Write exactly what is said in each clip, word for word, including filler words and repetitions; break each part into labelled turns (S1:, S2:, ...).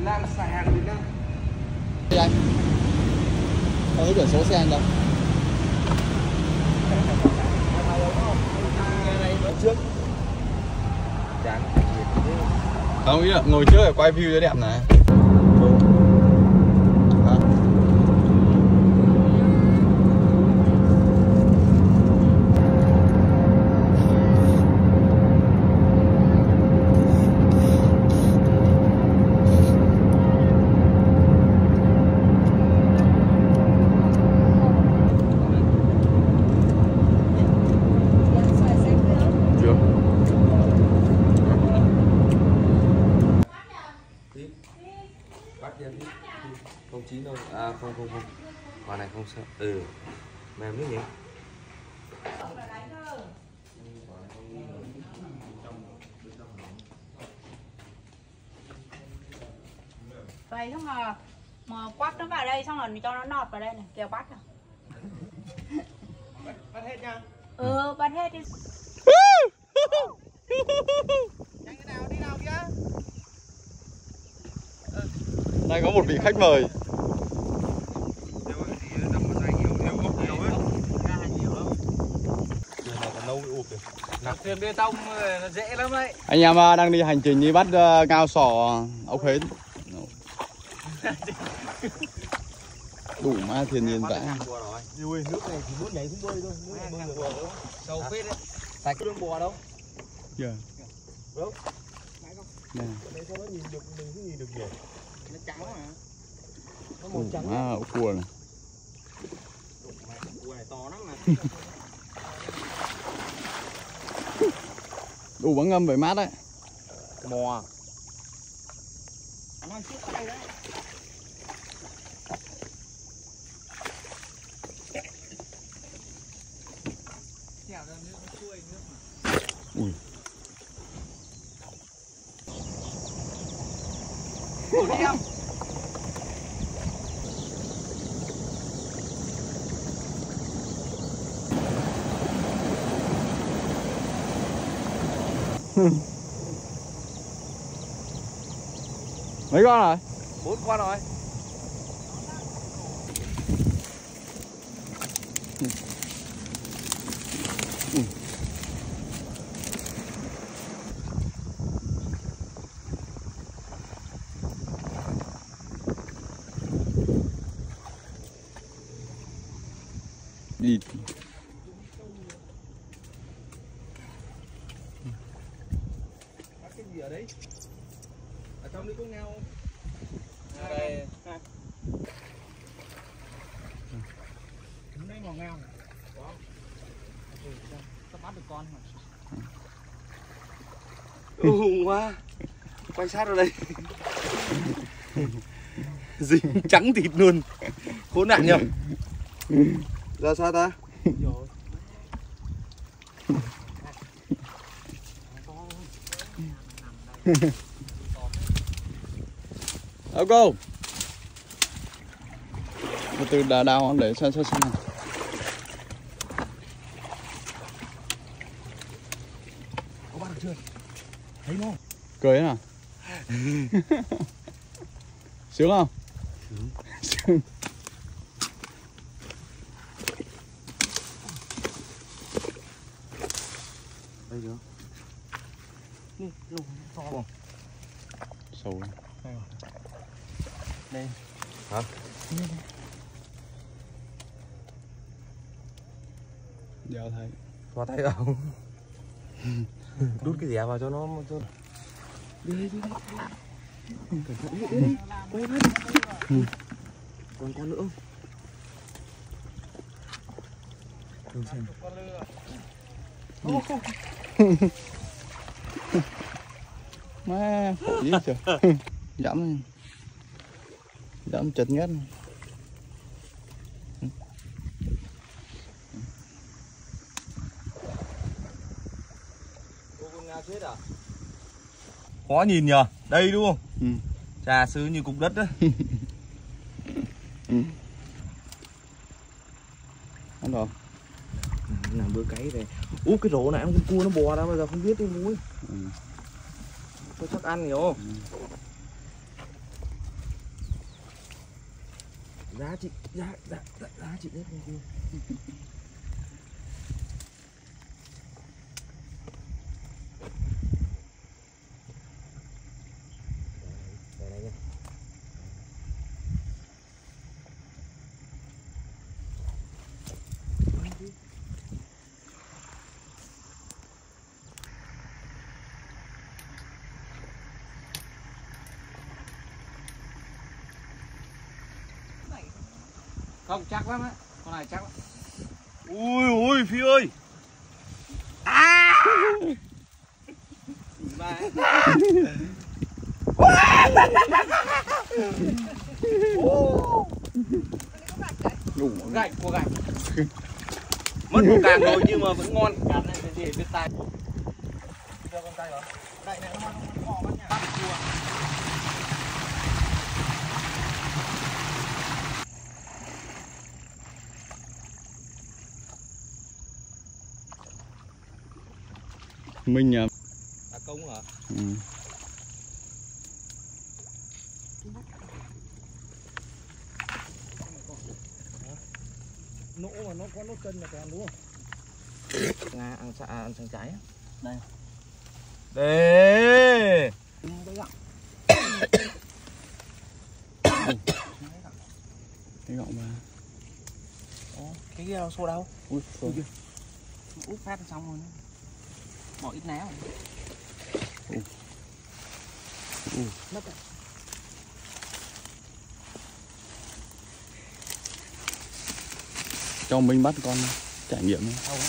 S1: đang xài hàng Việt Nam.
S2: Đây anh. Có cái biển số xe anh đâu?
S1: Trước.
S2: Không ý là ngồi trước để quay view cho đẹp này.
S1: Không chín đâu, à không không không, quả này không sợ, ừ, mềm nước nhỉ?
S3: Vậy xong rồi mà quắt nó vào đây xong rồi cho nó nọt vào đây này, kèo bắt à?
S1: Bắt, bắt hết nha.
S3: Ừ, bắt hết đi.
S1: Nhanh cái nào, đi nào kia.
S2: Đây có một vị khách mời.
S1: Thuyền bê tông nó dễ lắm đấy.
S2: Anh em đang đi hành trình đi bắt ngao sò ốc hến. Đủ ma thiên nhiên vãi.
S1: Ui, nước này thì muốn nhảy cũng bơi thôi, nước này bơi được. Sâu phết đấy. Sạch đường bò đâu?
S2: Dạ.
S1: Đâu?
S2: Nè.
S1: Đấy sao nó nhìn được, mình cứ nhìn được nhiều. Nó trắng mà. Nó
S2: Đủ
S1: màu trắng.
S2: ma ốc cua này.
S1: Cua này to lắm mà.
S2: Đủ bắn ngâm về mát đấy.
S1: Mò. Nó chiếc tay đấy. Chèo ra nước nó xuôi nước mà.
S2: Ui.
S1: Ủa đi không?
S2: Mấy con rồi?
S1: Bốn con rồi.
S2: Ừ. Ừ. Đi.
S1: Bắt cái gì ở đấy? Ở trong đấy có ngao không? À, đây. À. Hôm nay ngò ngao này. Có. Ừ, sao bắt được con mà. Ừ, quá. Quay sát vào đây. Dính trắng thịt luôn. Khốn nạn nhờ. Ra sao ta?
S2: Ô cô. Từ từ đào đào để sao sao sao.
S1: Có bắt được chưa? Thấy không?
S2: Cười nào. Sướng không? Sướng.
S1: Đây chưa? Đi, lùng to không?
S2: Sâu.
S1: Đây. Hả?
S2: Đeo thấy.
S1: Xoa tay không? Đút cái dẻ vào cho nó cho... Đi đi đi. Cẩn thận đi đi. Quay hết. Ừ. Còn con nữa. Đừng xem.
S2: Má khổ dữ trời. Dẫm dẫm chật nhất.
S1: Khó nhìn nhờ. Đây đúng không?
S2: Ừ.
S1: Trà sứ như cục đất đấy.
S2: Ừ. Ăn rồi.
S1: Làm bữa cấy này. Ú cái rổ này con cua nó bò ra bây giờ không biết đi muối.
S2: Ừ.
S1: Tôi chắc ăn hiểu không? Giá chị, giá, giá, giá, giá chị đấy không kia. Đây này nhá.
S2: Không chắc lắm á, con này chắc lắm.
S1: Ui ui Phi ơi. À.
S2: Đủ gạch của gạch.
S1: Mất một càng rồi nhưng mà vẫn ngon.
S2: Cán này để để bên tay.
S1: Cho con tay vào.
S2: Gạch này nó nó khó bắt nhà. Bắt chua.
S4: Mình à.
S1: À công hả?
S4: Ừ.
S1: Nỗ mà nó có nốt cân là còn đúng không?
S2: Nga ăn xa ăn sang trái á.
S1: Đây. Đây.
S4: Cái gọng mà.
S2: Ồ, cái kia đâu xô đâu?
S4: Ui,
S2: Ui kìa. Úp phát xong rồi. Bỏ ít náo.
S4: Ừ.
S2: Ừ. Mất rồi.
S4: Cho mình bắt con trải nghiệm đi.
S2: Đâu á?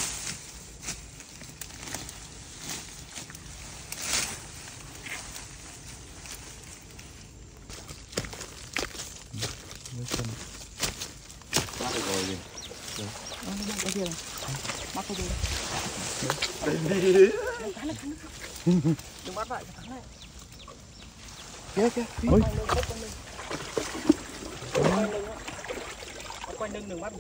S4: Bắt được rồi gì?
S2: Ờ, cái kia này. Bắt cái kia. Đừng bắt lại, thắng này. Kìa kìa.
S4: Ôi.
S2: Quanh lưng đừng bắt.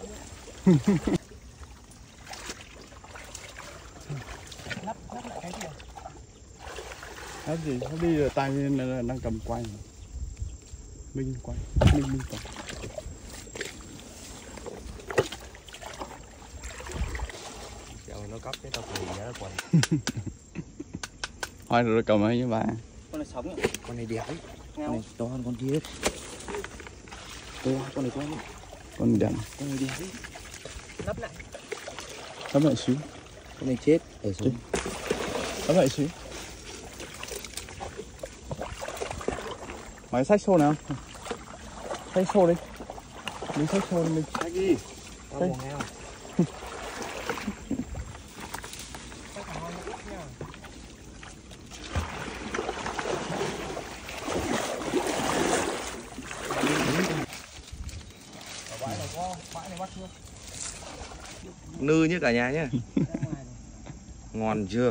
S2: Nắp nắp lại cái gì?
S4: Nó gì? Nó đi rồi tay đang cầm quay. Minh quay. Minh minh quay.
S1: Trời nó cắp cái tao quỳ giá quần.
S4: Thôi rồi cầm ấy với bà.
S2: Con này sống nhỉ?
S1: Con này đẹp ấy.
S2: Con này to hơn con kia. To, con này to hơn.
S4: Con đẹp.
S2: Con này đẹp ấy. Nắp lại.
S4: Nắp lại xíu.
S2: Con này chết ở xuống.
S4: Nắp lại xíu. Mày xách xô nào? Xách xô đi. Mình xách xô đi mình.
S1: Xách đi. Tao
S4: Đây.
S1: buồn heo. Nư như cả nhà nhé. Ngon chưa?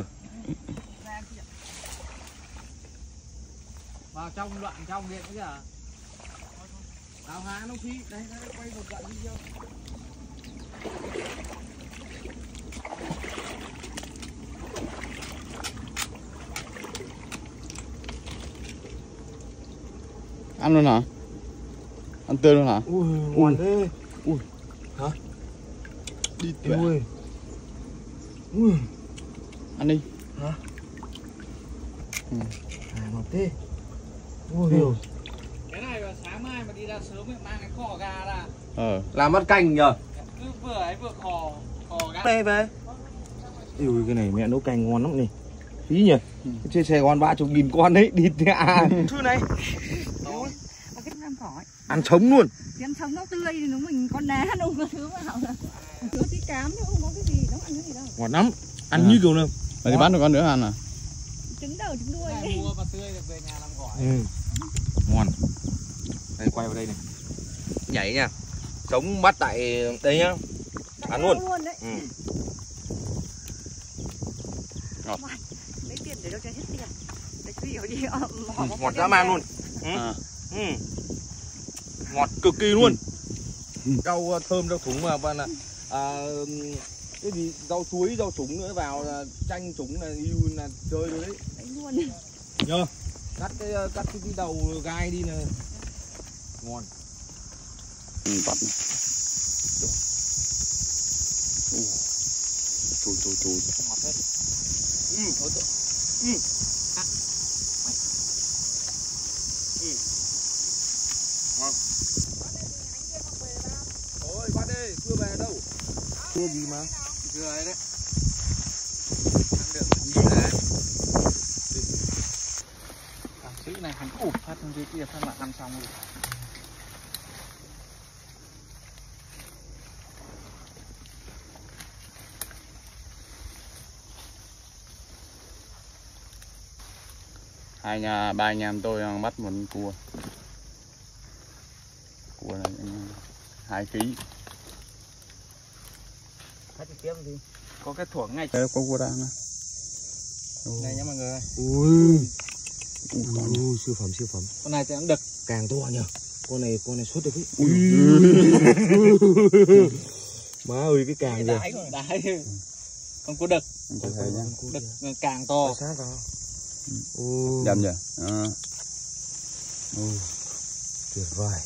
S2: Vào trong đoạn trong điện bây giờ. Tao há nó khí, đây nó quay một đoạn video.
S4: Ăn luôn hả? Ăn tươi luôn hả?
S1: Ui, ngon thế. Ui. Hả?
S4: Đi
S1: Ui. Ui.
S4: Ăn đi.
S1: Hả?
S4: Ừ.
S1: À, ngọt thế. Ui. Ừ.
S2: Cái này vào sáng mai mà đi ra sớm thì mang cái kho gà ra.
S4: Ờ.
S1: Làm bắt canh nhờ.
S2: Cứ vừa ấy vừa kho kho gà.
S1: Đây về. Ui, cái này mẹ nấu canh ngon lắm này. Phí nhỉ?
S4: Ừ.
S1: Trên Sài Gòn ba chục nghìn con đấy, đi à. Thứ này.
S3: Cái ăn khỏi.
S1: Ăn sống luôn.
S3: Ăn sống nó tươi thì nó mình con ná đâu có thứ vào là. Thứ tí cám chứ không có cái gì, nó ăn cái gì đâu.
S1: Ngọt lắm. Ăn
S4: À.
S1: như kiểu là
S4: Mày đi bắt được con nữa ăn à?
S3: Trứng đầu trứng đuôi
S2: Này
S3: đấy.
S2: mua mà tươi được về nhà làm gỏi.
S1: ừ. Ngon. Đây quay vào đây này. Nhảy nha. Sống bắt tại đây nhá. Ăn luôn.
S3: luôn đấy.
S1: Ừ.
S3: Lấy tiền để đâu cho hết tiền. Để cái gì gì ờ,
S1: Ừ, ngọt dã man luôn. Ừ.
S4: À.
S1: Ừ. Ngọt cực kỳ luôn. Rau uh, thơm rau súng mà và là à, cái gì rau chuối rau súng nữa vào là chanh súng là yêu là chơi rồi đấy.
S3: đấy luôn.
S1: Nhờ. Cắt cái cắt cái, cái đầu gai đi là ngon.
S4: Ừ, bắt này. Ồ. Chùi chùi chùi.
S2: Ngọt hết.
S1: Ừ. Ừ. À. Ừ. Ngon. Ôi bắt đi, chưa về đâu. Chưa gì mà.
S2: Chưa ấy đấy. Ăn được làm gì đấy. Cảm sĩ này hắn ụp phát trong dưới kia phát là ăn xong rồi.
S4: Hai nhà ba anh em tôi đang bắt một cua. Cua này hai ký.
S2: Phát trực tiếp gì? Có cái thuở ngay.
S4: Đây có cua đang này.
S2: Này nhá mọi người ơi.
S1: Ui. Ui, siêu phẩm siêu phẩm.
S2: Con này thì cũng đực.
S1: Càng to nhờ. Con này con này xuất được ấy.
S4: Ui.
S1: Má ơi cái càng kìa.
S2: Đáy rồi, đáy. Con cua đực.
S4: Cho thấy nhá.
S2: Đực càng to.
S1: Sát vào. Ô.
S4: Dầm nhỉ. Đó.
S1: Ô. Tuyệt vời.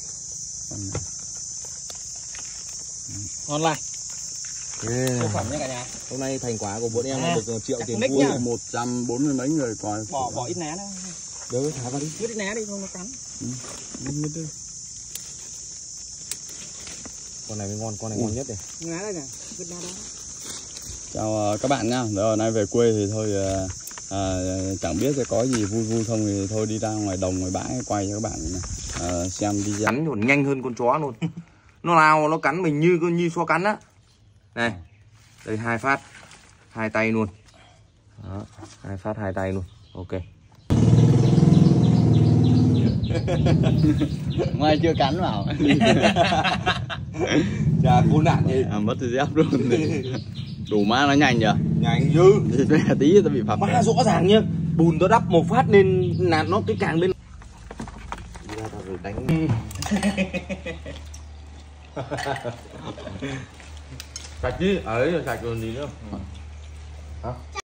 S2: Ngon lành.
S1: Yeah.
S2: Siêu phẩm nha cả nhà.
S1: Hôm nay thành quả của bọn em
S2: À,
S1: là được triệu tiền
S2: nick
S1: cua.
S2: nhá.
S4: một trăm bốn mươi mấy người coi.
S2: Bỏ bỏ ít né đó.
S1: Được thả vào đi.
S2: Ít né đi không nó cắn.
S4: Ừ.
S1: Con này mới ngon, con này ngon nhất này.
S2: Né đây này, vứt né đó.
S4: Chào uh, các bạn nhá. Giờ nay về quê thì thôi uh, uh, chẳng biết sẽ có gì vui vui không thì thôi đi ra ngoài đồng ngoài bãi quay cho các bạn uh, xem đi.
S1: Cắn còn nhanh hơn con chó luôn. Nó nào nó cắn mình như như chó cắn á. Này. Đây hai phát. Hai tay luôn. Đó, hai phát hai tay luôn. Ok.
S4: Mai chưa cắn vào.
S1: Dạ khốn nạn gì.
S4: À, mất dép luôn. Đủ má nó nhanh nhỉ.
S1: Nhanh dữ.
S4: Thì tí tao bị phạt.
S1: Má rõ ràng nhá. Bùn nó đắp một phát nên là nó cái càng bên. Đi ra tao rồi đánh. Sạch chứ, ở đấy là sạch còn gì nữa. Hả?